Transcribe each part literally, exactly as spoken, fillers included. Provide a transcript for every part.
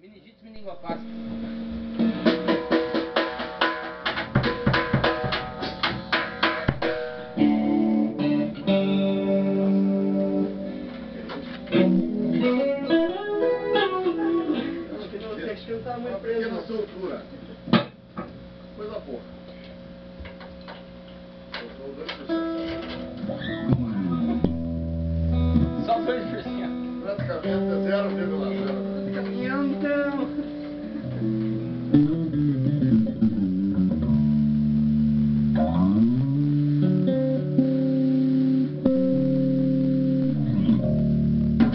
Meningite, meningocócica. Uma pequena soltura. Coisa pouca. Soltou dois por cento. Só dois por cento. Praticamente zero vírgula zero. Caminhão então.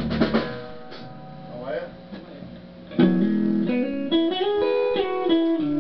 Não é?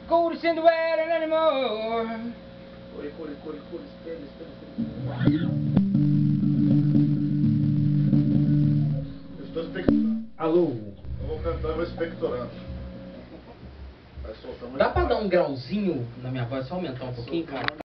Gold in the wedding anymore. Corre, corre, corre, corre, espera, espera, espera. Eu estou expectorando. Alô? Eu vou cantar, eu vou expectorando. Vai soltar mais. Dá pra dar um grauzinho na minha voz, só aumentar um pouquinho, cara?